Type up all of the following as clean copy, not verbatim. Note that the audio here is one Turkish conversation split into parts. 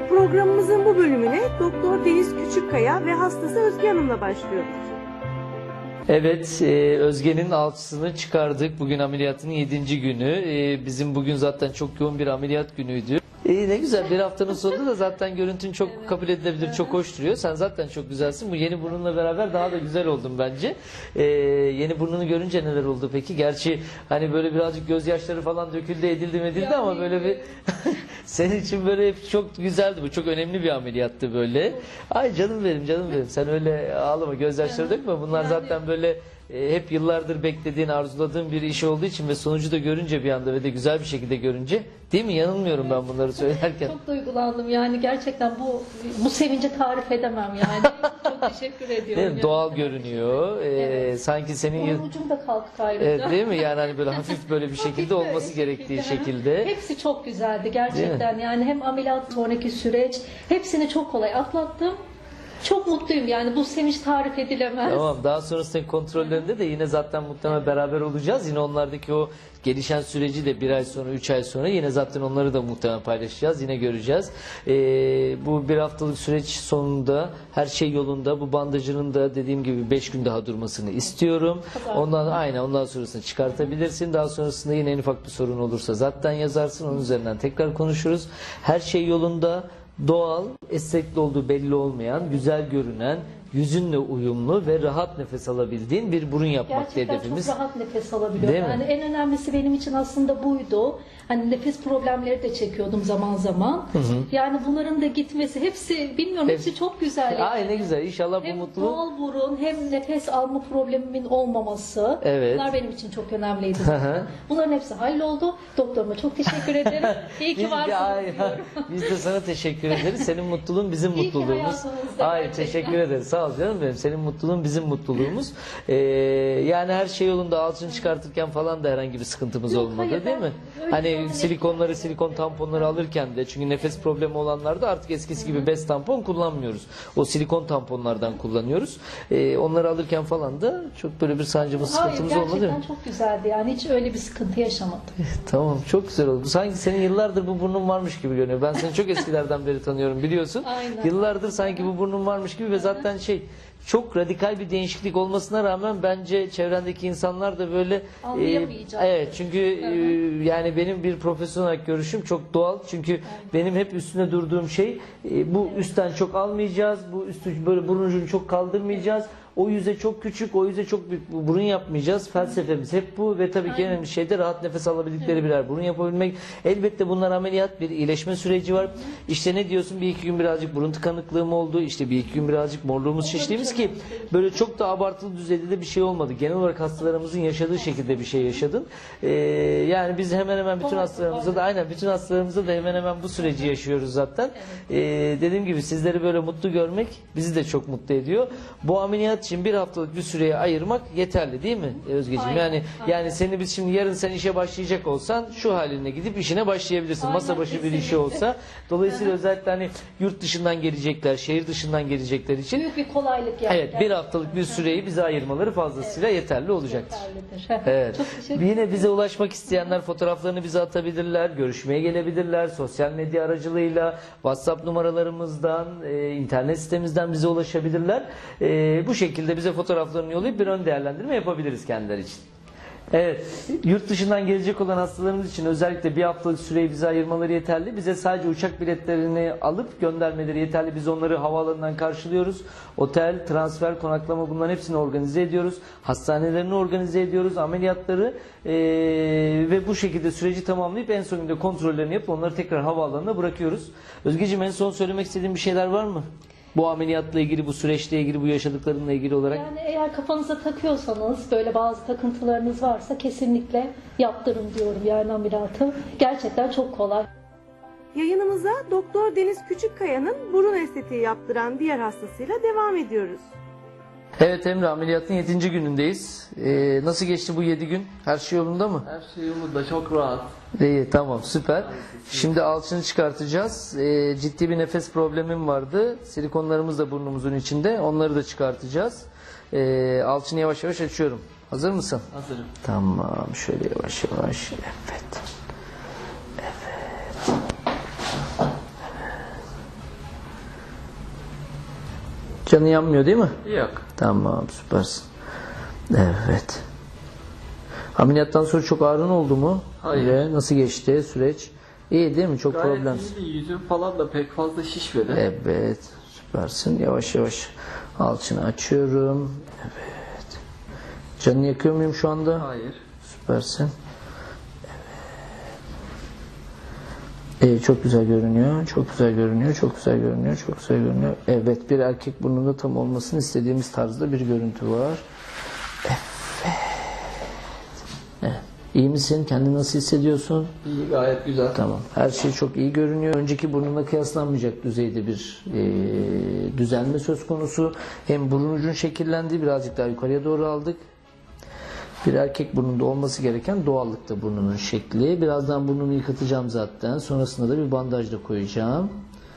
Programımızın bu bölümüne Doktor Deniz Küçükkaya ve hastası Özge Hanım'la başlıyoruz. Evet, Özge'nin alçısını çıkardık. Bugün ameliyatının 7. günü. Bizim bugün zaten çok yoğun bir ameliyat günüydü. Ne güzel, bir haftanın sonunda da zaten görüntün çok kabul edilebilir, çok hoş duruyor. Sen zaten çok güzelsin. Bu yeni burnunla beraber daha da güzel oldun bence. Yeni burnunu görünce neler oldu peki? Gerçi hani böyle birazcık gözyaşları falan döküldü, edildi ama böyle bir senin için böyle hep çok güzeldi. Bu çok önemli bir ameliyattı böyle. Ay canım benim. Sen öyle ağlama, gözyaşları dökme. Bunlar zaten böyle hep yıllardır beklediğin, arzuladığın bir iş olduğu için ve sonucu da görünce bir anda ve de güzel bir şekilde görünce, değil mi? Yanılmıyorum ben bunları söylerken. Çok duygulandım yani, gerçekten bu sevinci tarif edemem yani. Çok teşekkür ediyorum. Değil mi? Doğal görünüyor. Evet. Sanki senin Ucum da kalktı ayrıca. Evet, değil mi? Yani hani böyle hafif böyle bir şekilde olması gerektiği şekilde. Hepsi çok güzeldi gerçekten. Yani hem ameliyat sonraki süreç, hepsini çok kolay atlattım. Çok mutluyum yani, bu sevinç tarif edilemez. Tamam, daha sonrasındaki kontrollerinde de yine zaten muhtemelen beraber olacağız. Yine onlardaki o gelişen süreci de 1 ay sonra, 3 ay sonra yine zaten onları da muhtemelen paylaşacağız. Yine göreceğiz. Bu 1 haftalık süreç sonunda her şey yolunda. Bu bandajının da dediğim gibi 5 gün daha durmasını istiyorum. Ondan sonrasını çıkartabilirsin. Daha sonrasında yine en ufak bir sorun olursa zaten yazarsın. Onun üzerinden tekrar konuşuruz. Her şey yolunda. Doğal, estetikli olduğu belli olmayan, güzel görünen, yüzünle uyumlu ve rahat nefes alabildiğin bir burun yapmak hedefimiz. Gerçekten çok rahat nefes alabiliyorum. Yani en önemlisi benim için aslında buydu. Hani nefes problemleri de çekiyordum zaman zaman. Yani bunların da gitmesi, hepsi bilmiyorum, hepsi çok güzel. Yani. Ay ne güzel, inşallah bu hem mutluluğu. Hem doğal burun, hem nefes alma problemimin olmaması. Evet. Bunlar benim için çok önemliydi zaten. Bunların hepsi halloldu. Doktoruma çok teşekkür ederim. İyi ki varsınız diyorum. Biz de sana teşekkür ederiz. Senin mutluluğun bizim İyi ki mutluluğumuz. hayatımızda Ay gerçekten. teşekkür ederiz. Sağ ol canım benim. Senin mutluluğun bizim mutluluğumuz. Yani her şey yolunda, alçını çıkartırken falan da herhangi bir sıkıntımız Yok, olmadı, hayır, değil mi? öyle Hani falan silikon tamponları alırken de, çünkü nefes problemi olanlarda artık eskisi gibi bez tampon kullanmıyoruz. O silikon tamponlardan kullanıyoruz. Onları alırken falan da çok böyle bir sancımız, sıkıntımız olmadı değil mi? Gerçekten çok güzeldi yani, hiç öyle bir sıkıntı yaşamadım. Tamam, çok güzel oldu. Sanki senin yıllardır bu burnun varmış gibi görünüyor. Ben seni çok eskilerden beri tanıyorum, biliyorsun. Aynen. Yıllardır sanki bu burnun varmış gibi ve zaten çok radikal bir değişiklik olmasına rağmen bence çevrendeki insanlar da böyle Anlayamayacak. evet, çünkü yani benim bir profesyonel olarak görüşüm çok doğal. Çünkü benim hep üstüne durduğum şey bu üstten çok almayacağız. Bu üstü böyle burun ucunu çok kaldırmayacağız. O yüze çok küçük, o yüze çok büyük burun yapmayacağız. Felsefemiz hep bu ve tabii ki en önemli şey de rahat nefes alabildikleri birer burun yapabilmek. Elbette bunlar ameliyat, bir iyileşme süreci var. İşte ne diyorsun, 1-2 gün birazcık burun tıkanıklığım oldu. İşte 1-2 gün birazcık morluğumuz şiştiğimiz ki böyle çok da abartılı düzeyde de bir şey olmadı. Genel olarak hastalarımızın yaşadığı şekilde bir şey yaşadın. Yani biz hemen hemen bütün hastalarımızda da hemen hemen bu süreci yaşıyoruz zaten. Dediğim gibi sizleri böyle mutlu görmek bizi de çok mutlu ediyor. Bu ameliyat için 1 haftalık bir süreye ayırmak yeterli, değil mi Özgeciğim? Yani seni biz şimdi yarın sen işe başlayacak olsan şu haline gidip işine başlayabilirsin. Masa başı bir işi olsa. Dolayısıyla özellikle hani yurt dışından gelecekler, şehir dışından gelecekler için Büyük bir kolaylık yani. evet, 1 haftalık bir süreyi bize ayırmaları fazlasıyla yeterli olacaktır. Yeterlidir. Evet. Çok teşekkür ederim. Yine bize ulaşmak isteyenler fotoğraflarını bize atabilirler, görüşmeye gelebilirler, sosyal medya aracılığıyla, WhatsApp numaralarımızdan, internet sitemizden bize ulaşabilirler. Bu şekilde bize fotoğraflarını yollayıp bir ön değerlendirme yapabiliriz kendileri için. Evet, yurt dışından gelecek olan hastalarımız için özellikle 1 haftalık süreyi bize ayırmaları yeterli. Bize sadece uçak biletlerini alıp göndermeleri yeterli. Biz onları havaalanından karşılıyoruz. Otel, transfer, konaklama, bunların hepsini organize ediyoruz. Hastanelerini organize ediyoruz, ameliyatları ve bu şekilde süreci tamamlayıp en sonunda kontrollerini yapıp onları tekrar havaalanına bırakıyoruz. Özgeciğim, en son söylemek istediğin bir şeyler var mı? Bu ameliyatla ilgili, bu süreçle ilgili, bu yaşadıklarınla ilgili olarak. Yani eğer kafanıza takıyorsanız, böyle bazı takıntılarınız varsa kesinlikle yaptırın diyorum yani ameliyatı. Gerçekten çok kolay. Yayınımıza Doktor Deniz Küçükkaya'nın burun estetiği yaptıran diğer hastasıyla devam ediyoruz. Evet Emre, ameliyatın 7. günündeyiz. Nasıl geçti bu 7 gün? Her şey yolunda mı? Her şey yolunda, çok rahat. İyi, tamam, süper. Şimdi alçını çıkartacağız. Ciddi bir nefes problemim vardı. Silikonlarımız da burnumuzun içinde. Onları da çıkartacağız. Alçını yavaş yavaş açıyorum. Hazır mısın? Hazırım. Tamam, şöyle yavaş yavaş. Evet. Evet. Canı yanmıyor değil mi? Yok. Tamam, süpersin. Evet. Ameliyattan sonra çok ağrın oldu mu? Hayır. Nasıl geçti süreç? İyi değil mi? Çok Gayet problemsiz. iyiydi. Yüzüm falan da pek fazla şişmedi. Evet, süpersin. Yavaş yavaş alçını açıyorum. Evet. Canını yakıyor muyum şu anda? Hayır. Süpersin. Evet. Çok güzel görünüyor. Çok güzel görünüyor. Çok güzel görünüyor. Çok güzel görünüyor. Evet, bir erkek burnunda tam olmasını istediğimiz tarzda bir görüntü var. Evet. Evet. İyi misin? Kendini nasıl hissediyorsun? İyi, gayet güzel. Tamam. Her şey çok iyi görünüyor. Önceki burnuna kıyaslanmayacak düzeyde bir düzelme söz konusu. Hem burun ucun şekillendi. Birazcık daha yukarıya doğru aldık. Bir erkek burnunda olması gereken doğallıkta burnunun şekli. Birazdan burnunu yıkatacağım zaten. Sonrasında da bir bandaj da koyacağım.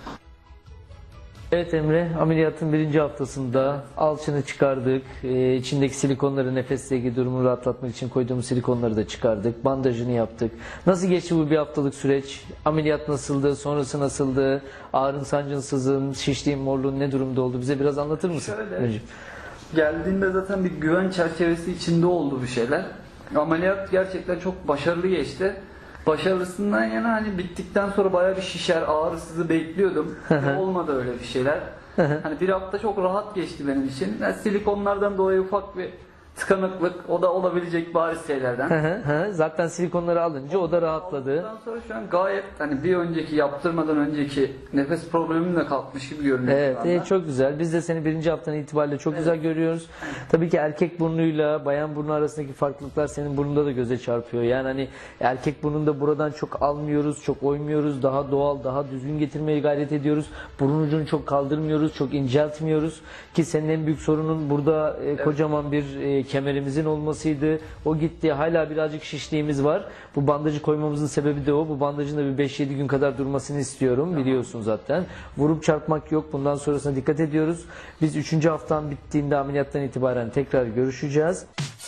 Evet Emre, ameliyatın 1. haftasında alçını çıkardık. İçindeki silikonları, nefesle ilgili durumu rahatlatmak için koyduğumuz silikonları da çıkardık. Bandajını yaptık. Nasıl geçti bu 1 haftalık süreç? Ameliyat nasıldı? Sonrası nasıldı? Ağrın, sancın, sızın, şişliğin, morluğun ne durumda oldu? Bize biraz anlatır mısın? Şöyle, geldiğinde zaten bir güven çerçevesi içinde oldu bir şeyler. Ameliyat gerçekten çok başarılı geçti. Başarılısından yana hani bittikten sonra bayağı bir şişer, ağrısızı bekliyordum. Olmadı öyle bir şeyler. Hani 1 hafta çok rahat geçti benim için. Yani silikonlardan dolayı ufak bir tıkanıklık, o da olabilecek bariz şeylerden. Zaten silikonları alınca o da rahatladı. Ondan sonra şu an gayet hani bir önceki yaptırmadan önceki nefes problemim de kalkmış gibi görünüyor. Evet, çok güzel. Biz de seni 1. haftanın itibariyle çok güzel görüyoruz. Tabii ki erkek burnuyla bayan burnu arasındaki farklılıklar senin burnunda da göze çarpıyor. Yani hani erkek burnunda buradan çok almıyoruz, çok oymuyoruz. Daha doğal, daha düzgün getirmeye gayret ediyoruz. Burun ucunu çok kaldırmıyoruz, çok inceltmiyoruz. Ki senin en büyük sorunun burada kocaman bir kemerimizin olmasıydı. O gitti. Hala birazcık şişliğimiz var. Bu bandajı koymamızın sebebi de o. Bu bandajın da bir 5-7 gün kadar durmasını istiyorum. Biliyorsun zaten. Vurup çarpmak yok. Bundan sonrasına dikkat ediyoruz. Biz 3. haftan bittiğinde ameliyattan itibaren tekrar görüşeceğiz.